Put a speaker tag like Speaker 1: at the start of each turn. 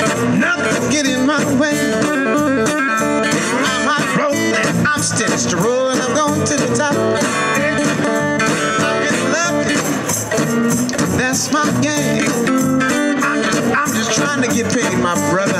Speaker 1: Nothing get in my way. I'm hot road and I'm stitched to roll and I'm going to the top. I'm getting lucky. That's my game. I'm just trying to get paid, my brother.